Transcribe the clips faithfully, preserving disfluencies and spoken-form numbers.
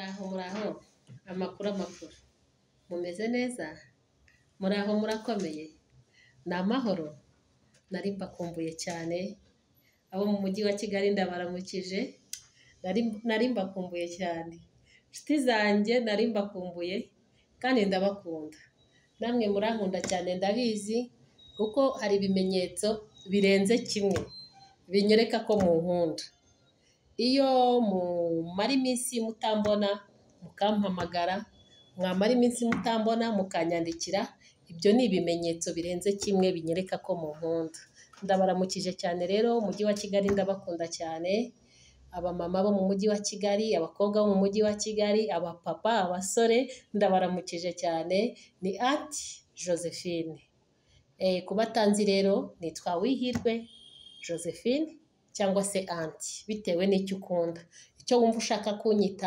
Muraho muraho amakuru amakuru mumeze neza muraho murakomeye ni amahoro nari mbakumbuye cyane abo mu mujyi wa Kigali ndabaramukije nari mbakumbuye cyane nshuti zanjye nari mbakumbuye kandi ndabakunda namwe murankunda cyane ndabizi kuko hari ibimenyetso birenze kimwe binyereka ko mu nkunda iyo mumara iminsi mutambona mukampamagara mwamara iminsi mutambona mukanyandikira ibyo ni ibimenyetso birenze kimwe binyereka ko mu nkunda ndabaramukije cyane rero umujyi wa Kigali ndabakunda cyane abamama bo mu mujyi wa Kigali abakobwa bo mu mujyi wa Kigali abapapa abasore ndabaramukije cyane ni Anti Josephine eh kubatanzi rero nitwa Wihirwe Josephine cyangwa se Anti bitewe n'icyo ukunda icyo wumva ushaka kunyita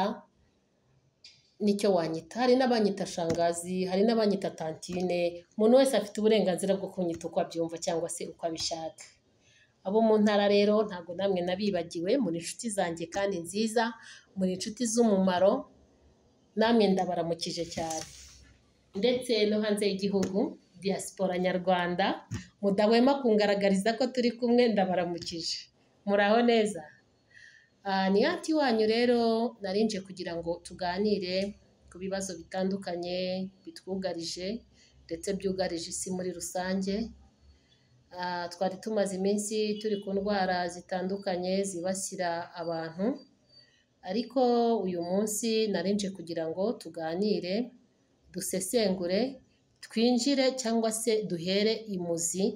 nicyo wanyita hari n'abanyita shangazi hari n'abanyita tantine umuntu wese afite uburenganzira bwo kunyita uko abyumva cyangwa se uko abishaka abo mu ntara rero ntago namwe nabibagiwe muri inshuti zanjye kandi nziza muri inshuti z'umumaro namwe ndabaramukije cyane ndetse no hanze y'igihugu diaspora nyarwanda mudahwema kungaragariza ko turi kumwe ndabaramukije muraho neza ni Anti wanyu rero narinje kugira ngo tuganire ku bibazo bitandukanye bitwugarije ndetse byugarije isi muri rusange twari tumaze iminsi turi ku ndwara zitandukanye zibasira abantu ariko uyu munsi narinje kugira ngo tuganire dusesengure twinjire cyangwa se duhere imuzi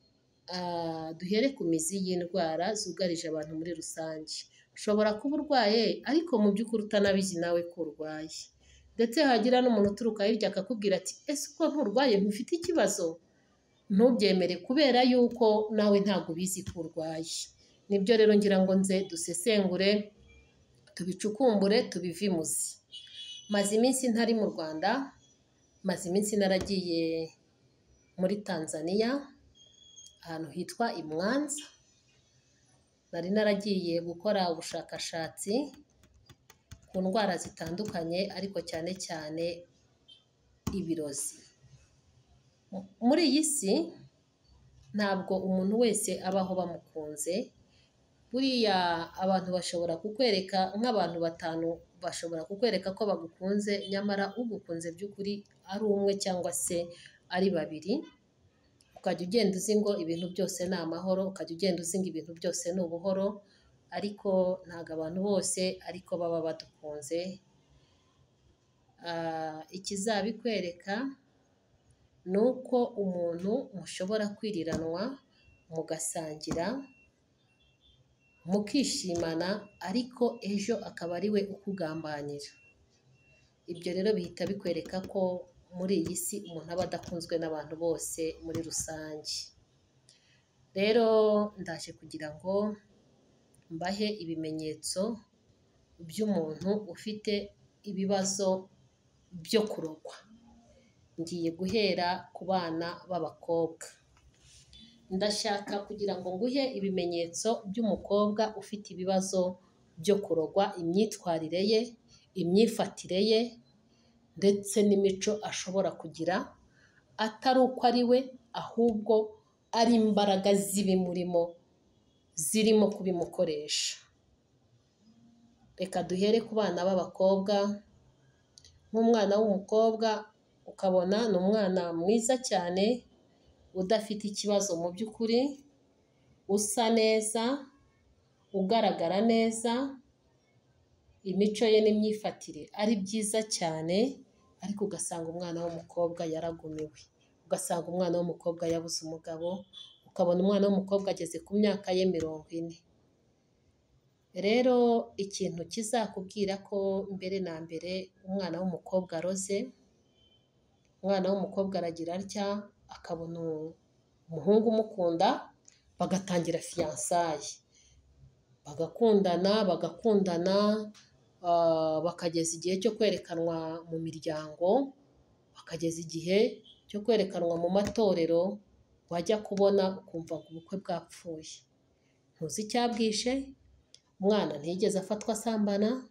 duhere ku mizi y'indwara zugarije abantu muri rusange ushobora kuba urwaye ariko mu by'ukuri utanabizi nawe ko urwaye ndetse hagira n'umuntu uturuka hirya akakubwira ati ese uko nturwaye ntufite ikibazo ntubyemere kubera yuko nawe ntabwo ubizi ko urwaye nibyo rero ngira ngo nze dusesengure tubicukumbure tubive imuzi maze iminsi ntari mu Rwanda maze iminsi naragiye muri Tanzania ahantu hitwa i Mwanza nari naragiye gukora ubushakashatsi ku ndwara zitandukanye ariko cyane cyane ibirozi muri iyi si ntabwo umuntu wese abaho bamukunze buriya abantu bashobora kukwereka nk'abantu batanu bashobora kukwereka ko bagukunze nyamara ugukunze by'ukuri ari umwe cyangwa se ari babiri ukajya ugenda uzi ngo ibintu byose ni amahoro ukajya ugenda uzi ngo ibintu byose ni ubuhoro ariko ntabwo abantu bose ariko baba badukunze ikizabikwereka ni uko umuntu mushobora kwiriranwa mugasangira mukishimana ariko ejo akaba ari we ukugambanira ibyo rero bihita bikwereka ko muri iyi si umuntu aba adakunzwe n'abantu bose muri rusange rero ndaje kugira ngo mbahe ibimenyetso by'umuntu ufite ibibazo byo kurogwa ngiye guhera ku bana b'abakobwa ndashaka kugira ngo nguhe ibimenyetso by'umukobwa ufite ibibazo byo kurogwa imyitwarire ye imyifatire ye ndetse n'imico ashobora kugira atari uko ari we ahubwo ari imbaraga zibimurimo zirimo kubimukoresha reka duhere ku bana b'abakobwa nk'umwana w'umukobwa ukabona ni umwana mwiza cyane udafite ikibazo mu by'ukuri usa neza ugaragara neza imico ye n'imyifatire ari byiza cyane ariko ugasanga umwana w'umukobwa yaragumiwe ugasanga umwana w'umukobwa yabuze umugabo ukabona umwana w'umukobwa ageze ku myaka ye mirongo ine rero ikintu kizakubwira ko mbere na mbere umwana w'umukobwa aroze umwana w'umukobwa aragira atya akabona umuhungu umukunda bagatangira fiyansaye bagakundana bagakundana bakageza igihe cyo kwerekanwa mu miryango bakageza igihe cyo kwerekanwa mu matorero wajya kubona ukumva ngo ubukwe bwapfuye ntuzi icyabwishe umwana ntiyigeze afatwa asambana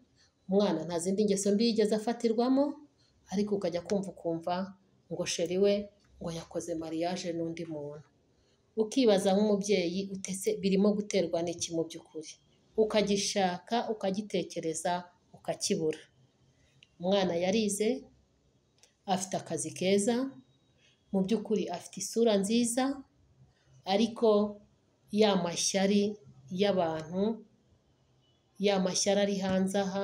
umwana nta zindi ngeso mbi yigeze afatirwamo, ariko ukajya kumva ukumva ngo sheri we ngo yakoze mariage n'undi muntu. Ukibaza nk'umubyeyi utese birimo guterwa n'iki mu by'ukuri, ukagishaka ukagitekereza ukakibura. Umwana yarize, afite akazi keza, mu by'ukuri afite isura nziza, ariko ya mashyari y'abantu, ya mashyari ari hanze aha,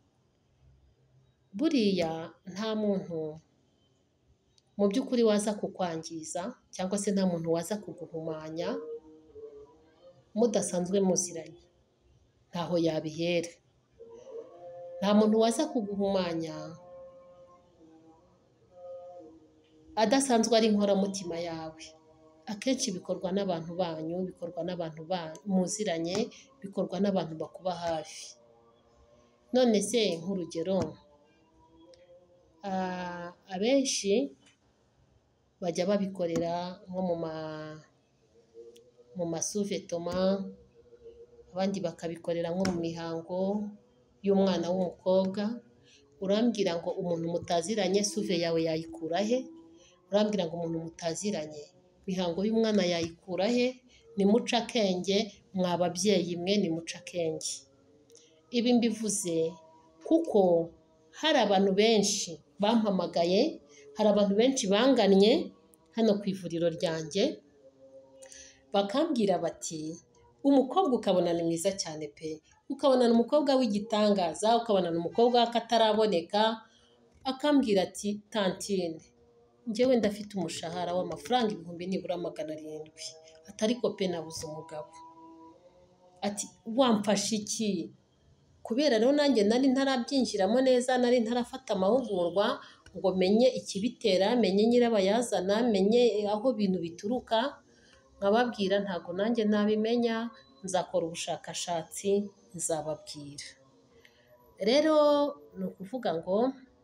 buriya nta muntu mu by'ukuri waza kukwangiza cyangwa se nta muntu waza kuguhumanya mudasanzwe muziranye, ntaho yabihera. Nta muntu waza kuguhumanya adasanzwe ari inkoramutima yawe. Akenshi bikorwa n'abantu banyu, bikorwa n'abantu muziranye, bikorwa n'abantu bakuba hafi. None se nk'urugero, abenshi bajya babikorera nko mu masuvetoma, abandi bakabikorera nko mu mihango y'umwana w'umukobwa. Urambwira ngo umuntu mutaziranye suve yawe yayikura he? Urambwira ngo umuntu mutaziranye mihango y'umwana yayikura he? Nimuce akenge mwa babyeyi mwe, nimuce akenge. Ibi mbivuze kuko hari abantu benshi bampamagaye, hari abantu benshi bangannye hano ku ivuriro ryanjye, bakambwira bati umukobwa ukabona ni mwiza cyane pe, ukabona ni umukobwa w'igitangaza, ukabona ni umukobwa w'akataraboneka. Akambwira ati tantine, njyewe ndafite umushahara w'amafaranga ibihumbi nibura magana arindwi, atariko pe nabuze umugabo. Ati wamfasha iki? Kubera rero nanjye nari ntarabyinjiramo neza, nari ntarafata amahugurwa ngo menye ikibitera, menye nyirabayazana, menye aho ibintu bituruka. Nkababwira ntago nanjye nabimenya, nzakora ubushakashatsi nzababwira. Rero ni ukuvuga ngo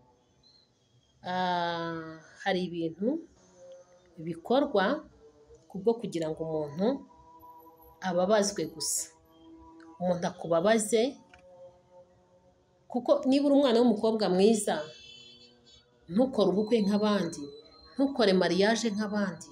hari ibintu bikorwa kubwo kugira ngo umuntu ababazwe gusa. Umuntu akubabaze, kuko niba uri umwana w'umukobwa mwiza, ntukore ubukwe nk'abandi, ntukore mariage nk'abandi,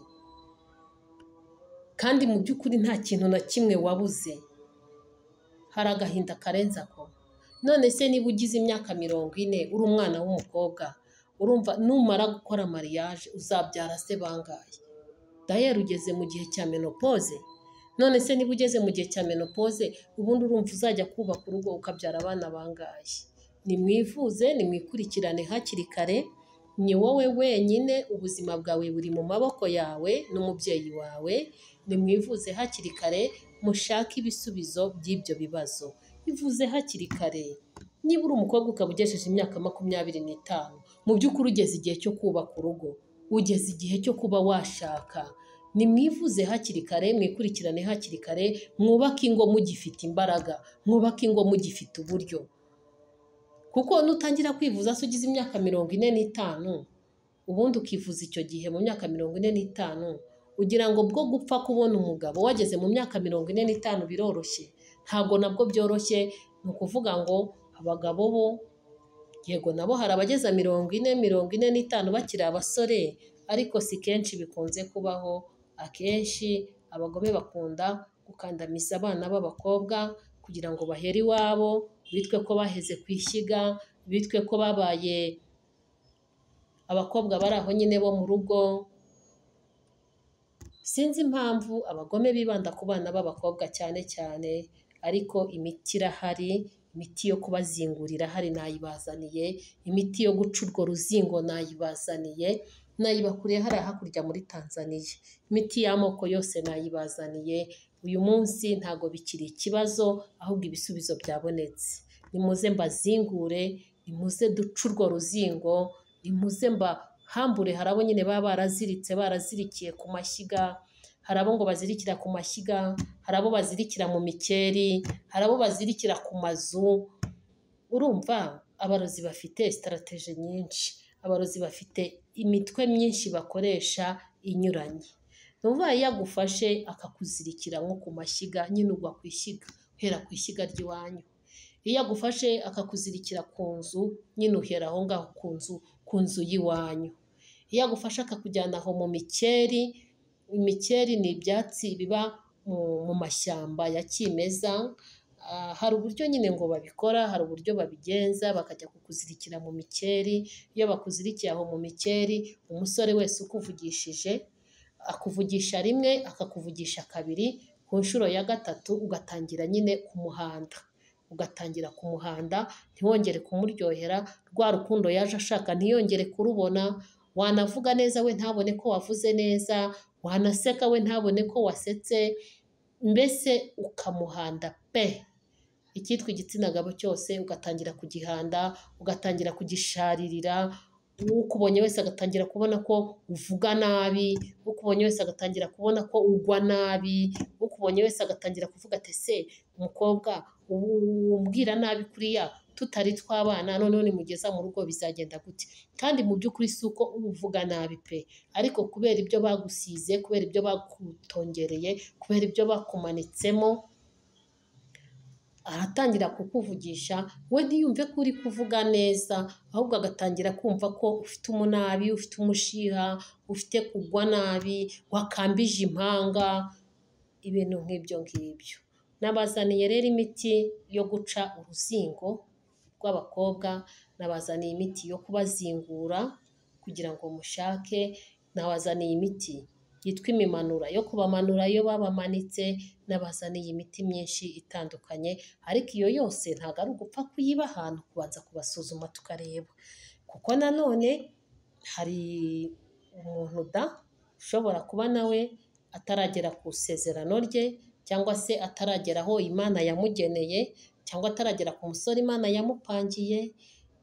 kandi mu by'ukuri nta kintu na kimwe wabuze. Hari agahinda karenze ako. None se niba ugize imyaka mirongo ine uri umwana w'umukobwa, urumva numara gukora mariage uzabyara se bangaye? Dayeri ugeze mu gihe cya menopause. None se niba ugeze mu gihe cya menopause, ubundi urumva uzajya kubaka urugo ukabyara abana bangaye? Nimwivuze, nimwikurikirane hakiri kare. Ni wowe wenyine, ubuzima bwawe buri mu maboko yawe n'umubyeyi wawe. Nimwivuze hakiri kare, mushake ibisubizo by'ibyo bibazo. Bivuze hakiri kare. Niba uri umukobwa ukaba ugejeje imyaka makumyabiri n'itanu, mu by'ukuri ugeze igihe cyo kubaka urugo, ugeze igihe cyo kuba washaka. Nimwivuze hakiri kare, mwikurikirane hakiri kare, mwubake ingo mugifite imbaraga, mwubake ingo mugifite uburyo. Kuko nutangira kwivuza se ugize imyaka mirongo ine n'itanu, ubundi ukivuza icyo gihe mu myaka mirongo ine n'itanu, ugira ngo bwo gupfa kubona umugabo wageze mu myaka mirongo ine n'itanu biroroshye? Ntabwo nabwo byoroshye. Ni ukuvuga ngo abagabo bo yego nabo hari abageza mirongo ine mirongo ine n'itanu bakiri abasore, ariko si kenshi bikunze kubaho. Akenshi abagome bakunda gukandamiza abana b'abakobwa kugira ngo bahere iwabo, bitwe ko baheze ku ishyiga, bitwe ko babaye abakobwa bari aho nyine bo mu rugo. Sinzi impamvu abagome bibanda ku bana b'abakobwa cyane cyane, ariko imiti irahari, imiti yo kubazingurira hari nayibazaniye, imiti yo guca urwo ruzingo nayibazaniye, nayibakuriye hariya hakurya muri Tanzania. Imiti y'amoko yose nayibazaniye. Uyu munsi ntago bikiri ikibazo, ahubwo ibisubizo byabonetse. Nimuze mbazingure, nimuze duce urwo ruzingo, nimuze mbahambure. Hari abo nyine baba baraziritse, barazirikiye ku mashyiga, hari abo ngo bazirikira ku mashyiga, hari abo bazirikira mu mikeri, hari abo bazirikira ku mazu. Urumva abarozi bafite strategy nyinshi, abarozi bafite imitwe myinshi bakoresha inyuranye. Nuvuga yagufashe akakuzirikira nko ku mashyiga, nyine ugwa ku ishyiga, uhera ku ishyiga ry'iwanyu. iyo agufashe akakuzirikira ku nzu nyine uhera aho ngaho ku nzu ku nzu y'iwanyu. Iyo agufashe akakujyana aho mu mikeri, imikeri ni ibyatsi biba mu mashyamba ya kimeza, hari uburyo nyine ngo babikora, hari uburyo babigenza bakajya kukuzirikira mu mikeri. Iyo bakuzirikiye aho mu mikeri, umusore wese ukuvugishije akuvugisha rimwe, akakuvugisha kabiri, ku nshuro ya gatatu ugatangira nyine kumuhanda, ugatangira kumuhanda ntiwongere kumuryohera, rwa rukundo yaje ashaka ntiyongere kurubona. Wanavuga neza we ntabone ko wavuze neza, wanaseka we ntabone ko wasetse, mbese ukamuhanda pe. Icyitwa igitsina gabo cyose ugatangira kugihanda, ugatangira kugisharirira, ukubonye wese agatangira kubona ko uvuga nabi, ukubonye wese agatangira kubona ko ugwa nabi, ukubonye wese agatangira kuvuga ati ese umukobwa umbwira nabi kuriya tutari twabana, noneho nimugeza mu rugo bizagenda gute? Kandi mu by'ukuri si uko uvuga nabi pe, ariko kubera ibyo bagusize, kubera ibyo bagutongereye, kubera ibyo bakumanitsemo, aratangira kukuvugisha we ntiyumve ko uri kuvuga neza, ahubwo agatangira kumva ko ufite umunabi, ufite umushiha, ufite kugwa nabi, wakambije impanga, ibintu nk'ibyo ngibyo. Nabazaniye rero imiti yo guca uruzingo rw'abakobwa, nabazaniye imiti yo kubazingura kugira ngo mushake, nabazaniye imiti yitwa imimanura yo kubamanura iyo babamanitse, nabazaniye imiti myinshi itandukanye, ariko iyo yose ntabwo ari ugupfa kuyiba ahantu, kubanza kubasuzuma tukareba, kuko nanone hari umuntu da ushobora kuba nawe ataragera ku isezerano rye, cyangwa se ataragera aho Imana yamugeneye, cyangwa ataragera ku musore Imana yamupangiye,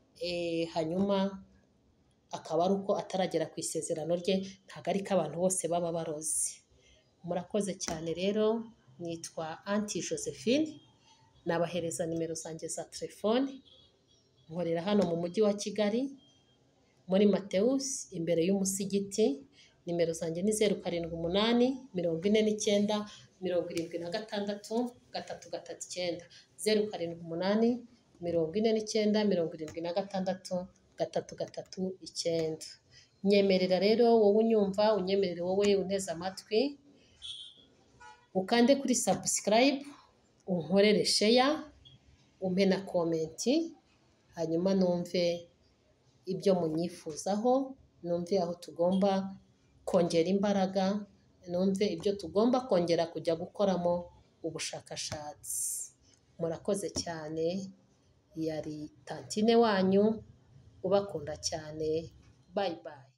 hanyuma akaba ari uko ataragera ku isezerano rye. Ntabwo ari ko abantu bose baba barozi. Murakoze cyane rero, nitwa Anti Josephine, nabahereza nimero zanjye za telefone, nkorera hano mu mujyi wa Kigali muri Matewusi imbere y'umusigiti. Nimero zanjye ni zeru karindwi umunani mirongo ine n'icyenda mirongo irindwi na gatandatu gatatu gatatu icyenda, zeru karindwi umunani mirongo ine n'icyenda mirongo irindwi na gatandatu gatatu gatatu icyenda. Nyemerera rero wowe unyumva, unyemerere wowe unteze amatwi, ukande kuri subscribe, unkorere share, umpe na komenti, hanyuma numve ibyo munyifuzaho, numve aho tugomba kongera imbaraga, numve ibyo tugomba kongera kujya gukoramo ubushakashatsi. Murakoze cyane, yari Tantine wanyu ubakunda cyane. Bye bye.